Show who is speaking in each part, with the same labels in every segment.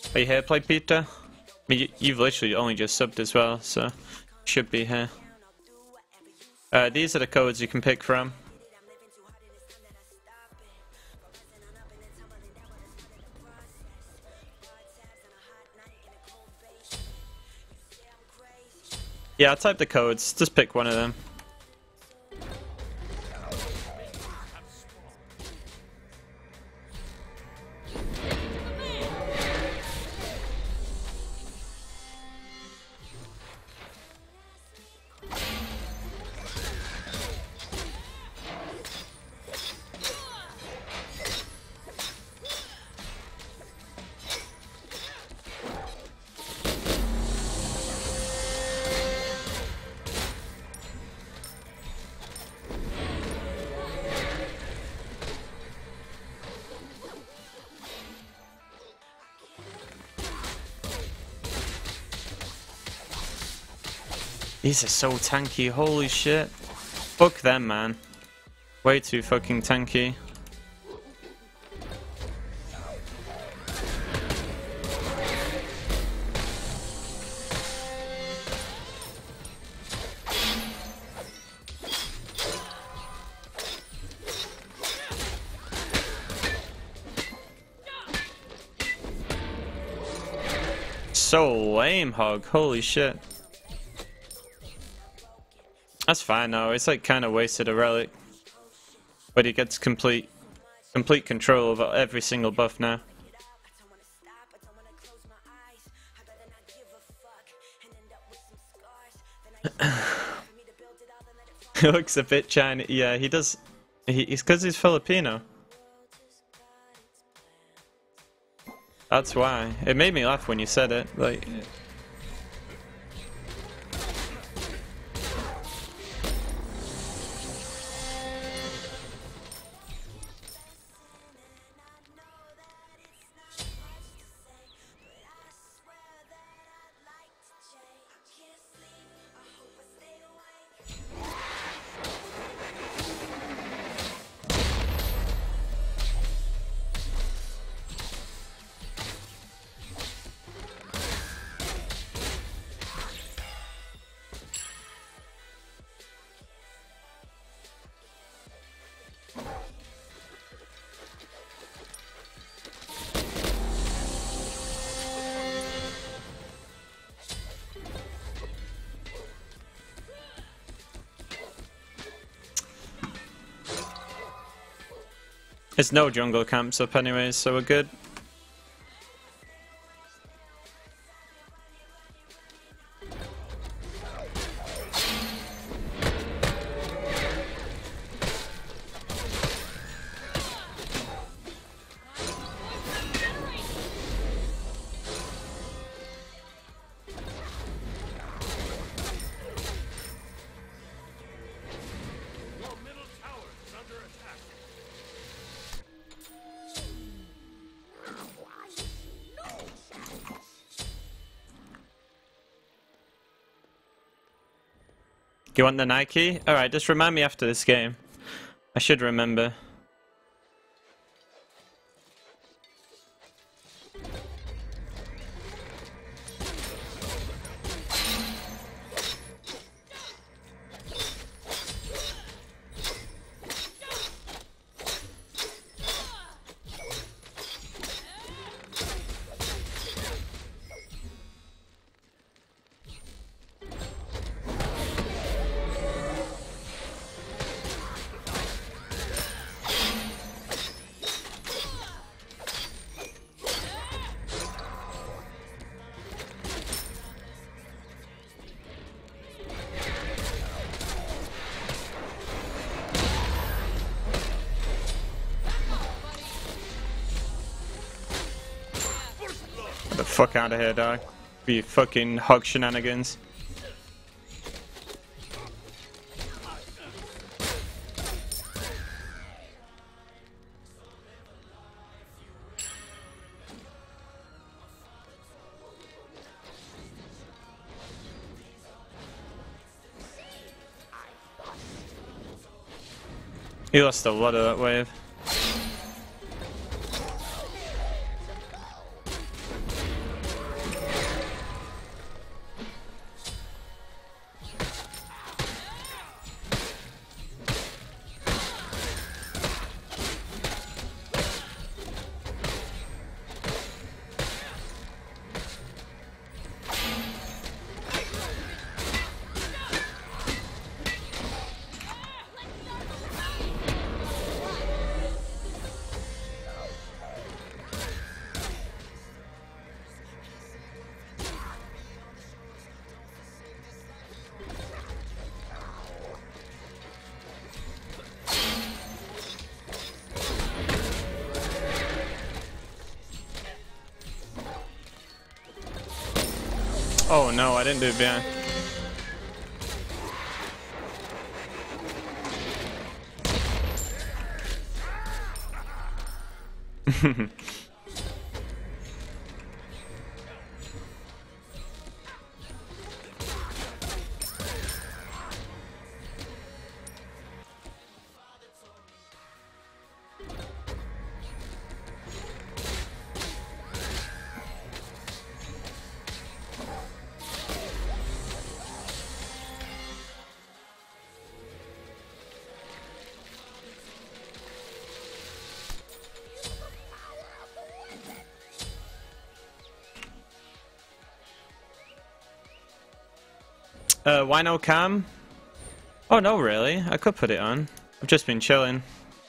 Speaker 1: Are you here, Play Peter? I mean, you've literally only just subbed as well, so should be here. These are the codes you can pick from. Yeah, I'll type the codes. Just pick one of them. These are so tanky, holy shit. Fuck them, man. Way too fucking tanky. So lame, Hog. Holy shit. That's fine though, it's like kind of wasted a relic. But he gets complete control over every single buff now. He looks a bit Chinese. Yeah, he does. It's because he's Filipino. That's why. It made me laugh when you said it. Like. There's no jungle camps up anyways, so we're good. You want the Nike? Alright, just remind me after this game. I should remember. The fuck out of here, dog. Be fucking hog shenanigans. He lost a lot of that wave. Oh no, I didn't do it behind. Why no cam? Oh no, really? I could put it on. I've just been chilling.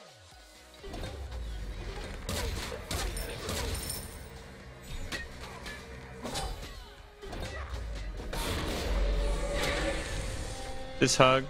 Speaker 1: This hug.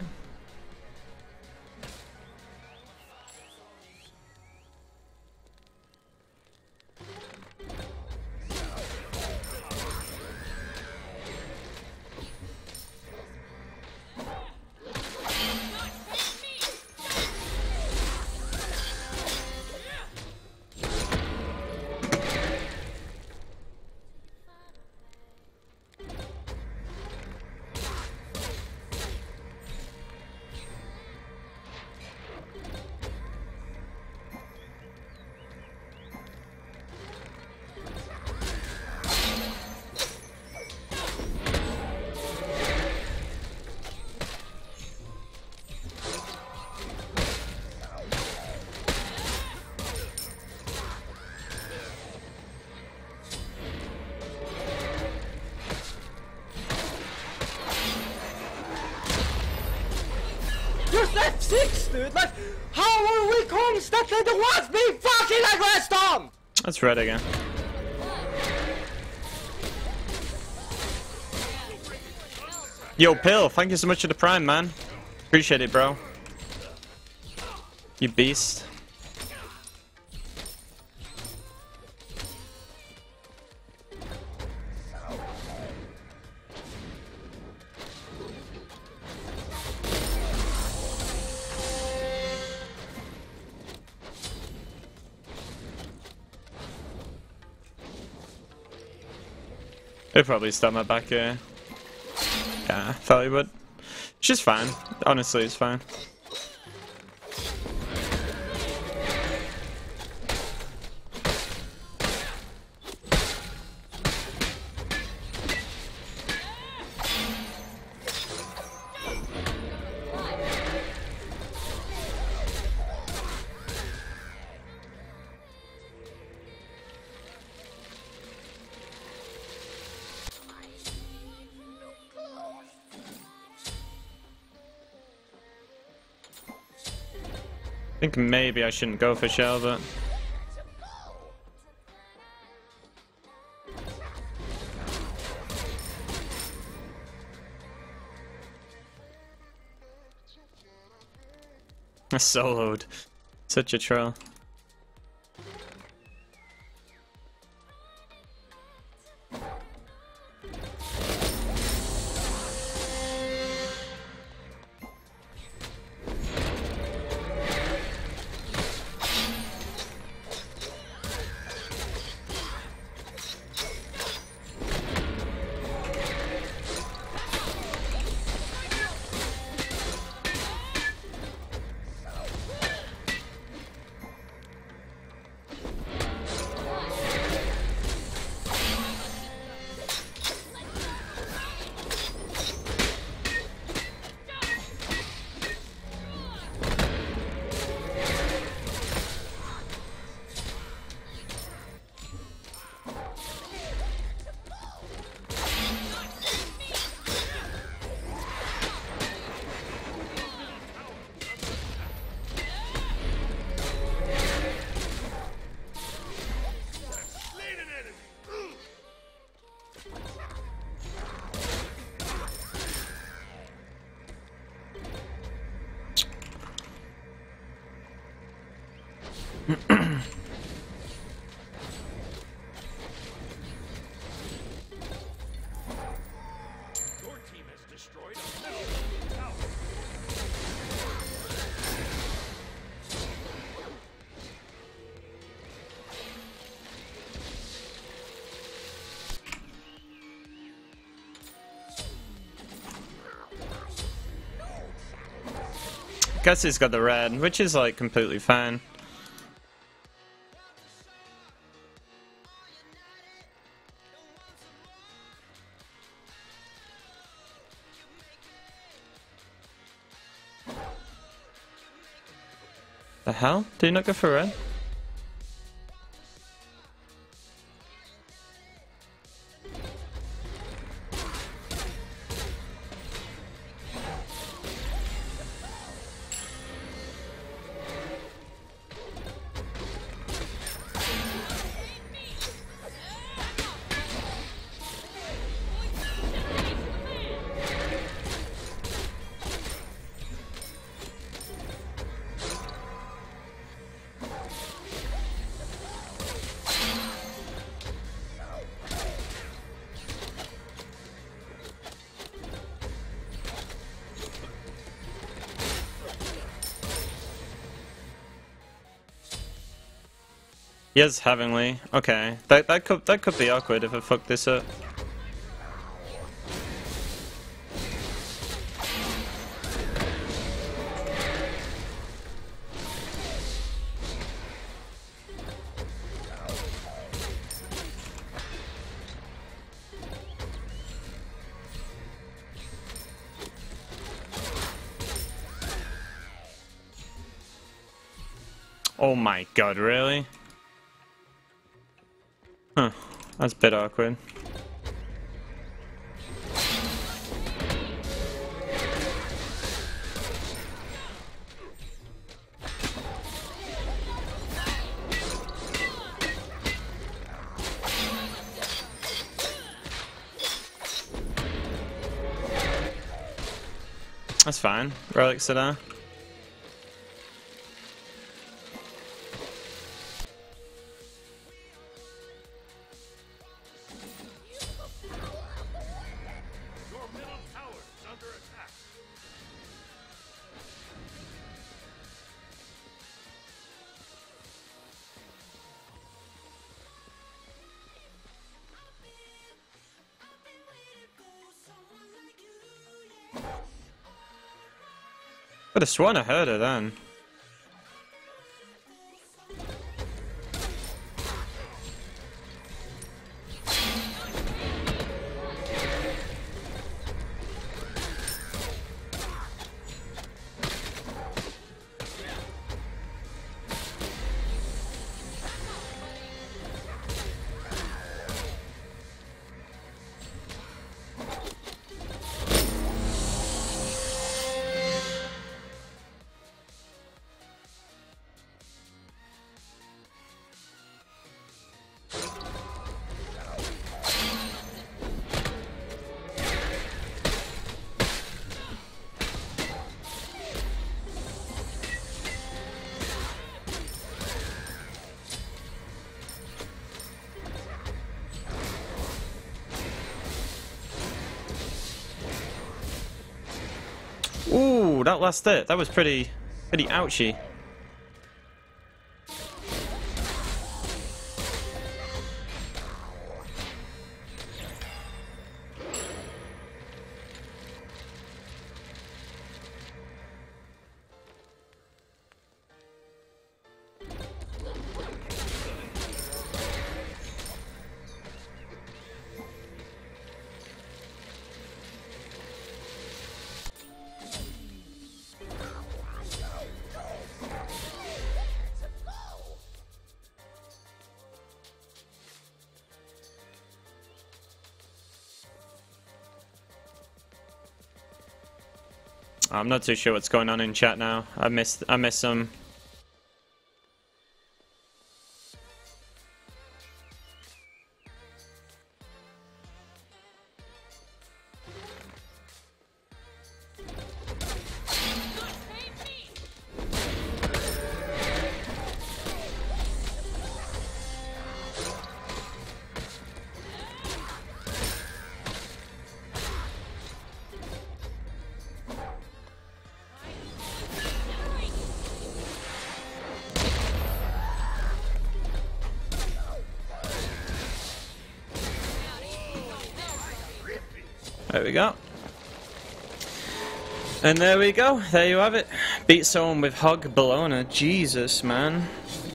Speaker 2: Just F6, dude! Like, how are we constantly the ones being fucking aggressed on?
Speaker 1: That's red again. Yo, Pill, thank you so much for the prime, man. Appreciate it, bro. You beast. It'll probably stop my back here. Yeah, I thought he would. It's just fine. Honestly, it's fine. I think maybe I shouldn't go for shell, but... I soloed. Such a troll. guess he's got the red, which is like completely fine. The hell? Did he not go for red? Yes, Heavenly. Okay, that could be awkward if I fuck this up. Oh my god, really? Huh, that's a bit awkward. That's fine. Relics are there. Could have sworn I heard her then. Ooh, that last hit, that was pretty ouchy. I'm not too sure what's going on in chat now. I missed some. There we go. And there we go. There you have it. Beat someone with Hog Bellona. Jesus, man.